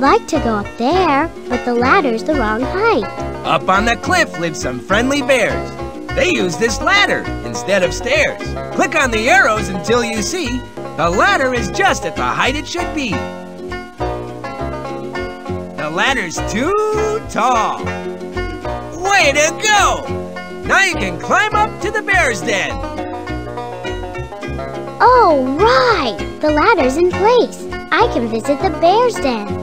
like to go up there, but the ladder's the wrong height. Up on the cliff live some friendly bears. They use this ladder instead of stairs. Click on the arrows until you see the ladder is just at the height it should be. The ladder's too tall. Way to go! Now you can climb up to the bear's den. Oh, right! The ladder's in place. I can visit the bear's den.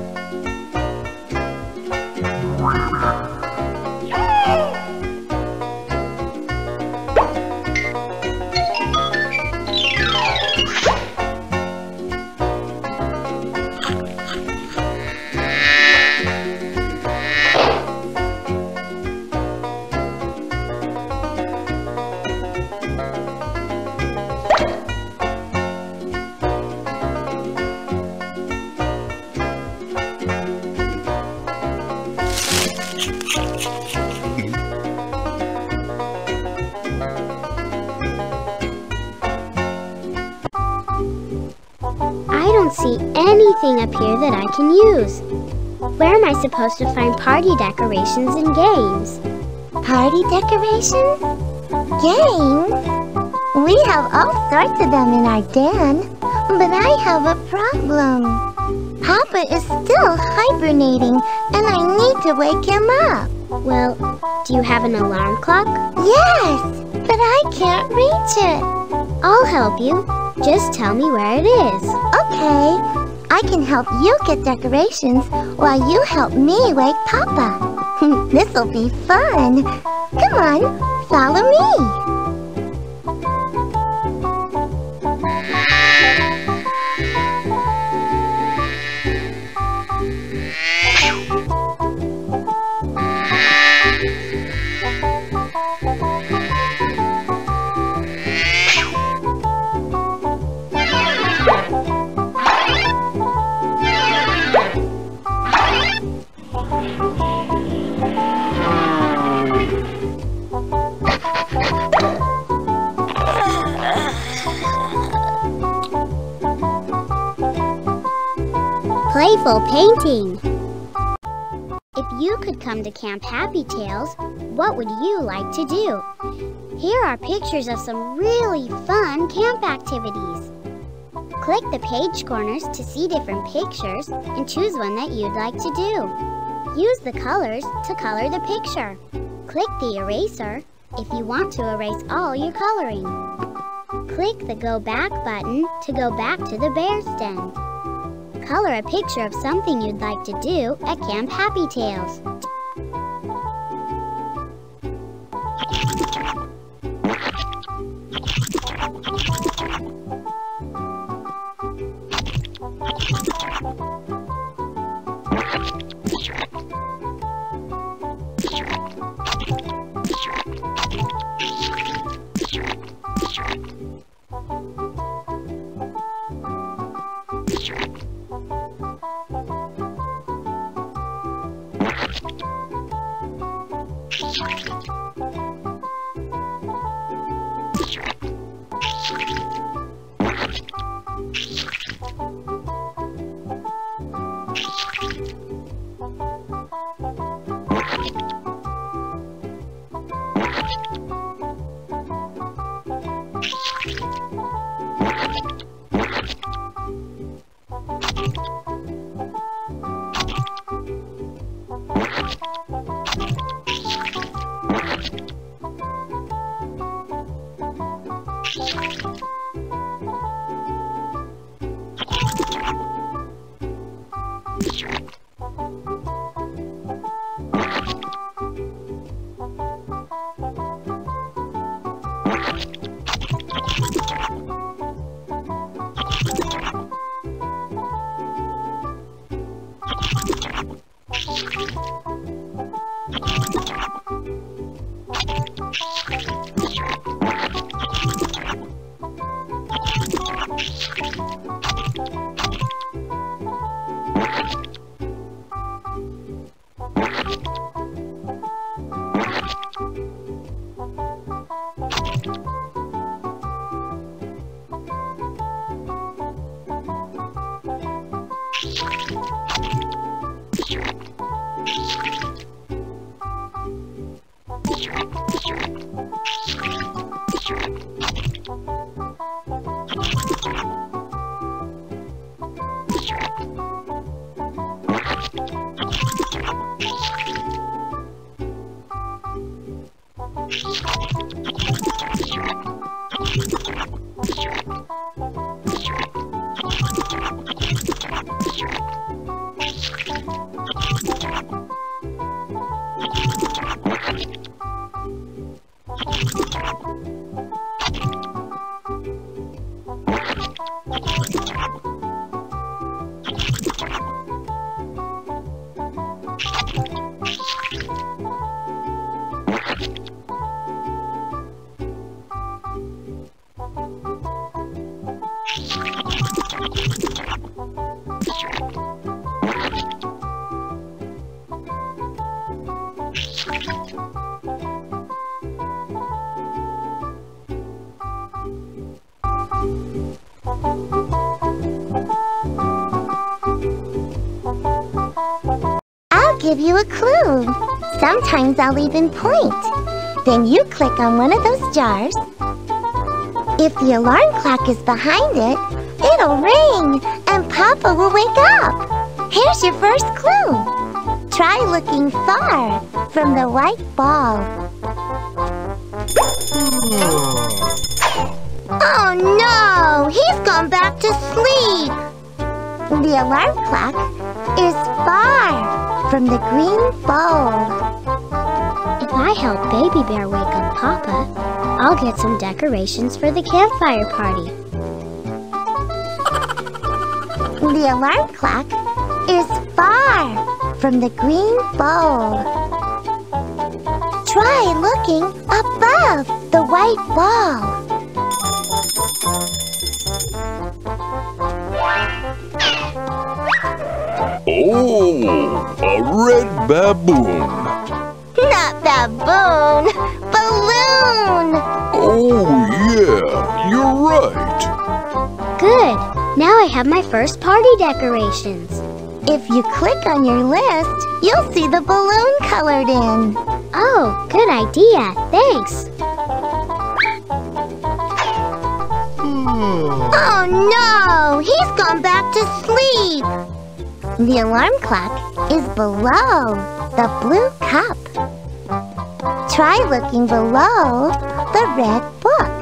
I don't see anything up here that I can use. Where am I supposed to find party decorations and games? Party decorations? Games? We have all sorts of them in our den, but I have a problem. Papa is still hibernating, and I need to wake him up. Well, do you have an alarm clock? Yes, but I can't reach it. I'll help you. Just tell me where it is. Okay, I can help you get decorations while you help me wake Papa. This'll be fun. Come on, follow me. Playful painting. If you could come to Camp Happy Tales, what would you like to do? Here are pictures of some really fun camp activities. Click the page corners to see different pictures and choose one that you'd like to do. Use the colors to color the picture. Click the eraser if you want to erase all your coloring. Click the Go Back button to go back to the bear's den. Color a picture of something you'd like to do at Camp Happy Tales. I'll give you a clue. Sometimes I'll even point. Then you click on one of those jars. If the alarm clock is behind it, it'll ring and Papa will wake up. Here's your first clue. Try looking far from the white ball. Oh no! He's gone back to sleep! The alarm clock is far from the green ball. If I help Baby Bear wake up Papa, I'll get some decorations for the campfire party. The alarm clock is far from the green bowl. Try looking above the white ball. Oh, a red baboon. Not baboon, balloon. Oh, yeah, you're right. Good! Now I have my first party decorations. If you click on your list, you'll see the balloon colored in. Oh, good idea. Thanks. Oh no! He's gone back to sleep! The alarm clock is below the blue cup. Try looking below the red book.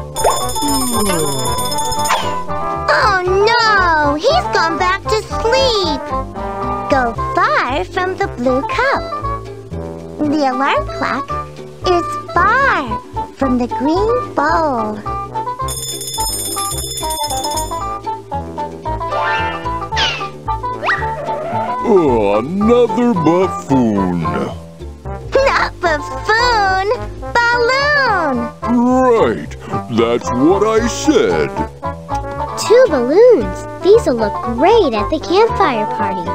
Oh no! He's gone back to sleep! Go far from the blue cup. The alarm clock is far from the green bowl. Oh, another buffoon. Not buffoon, balloon. Right, that's what I said. 2 balloons. These will look great at the campfire party.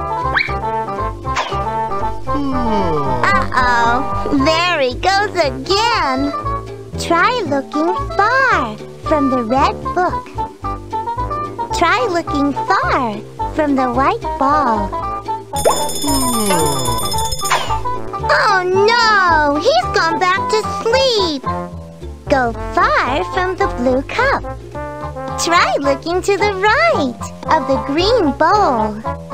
Uh-oh, there he goes again. Try looking far from the red book. Try looking far from the white ball. Oh no! He's gone back to sleep! Go far from the blue cup. Try looking to the right of the green bowl.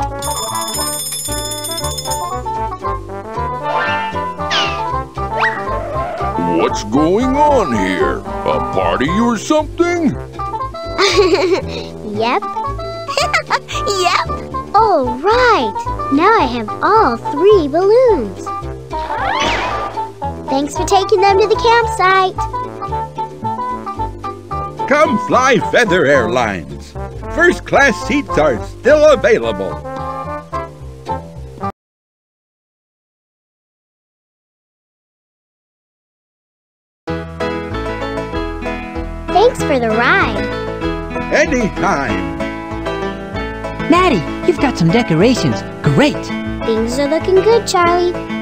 What's going on here? A party or something? Yep. Yep. Oh, right. Now I have all 3 balloons. Thanks for taking them to the campsite. Come fly Feather Airlines. First class seats are still available. Thanks for the ride. Anytime. Maddie, you've got some decorations. Great! Things are looking good, Charlie.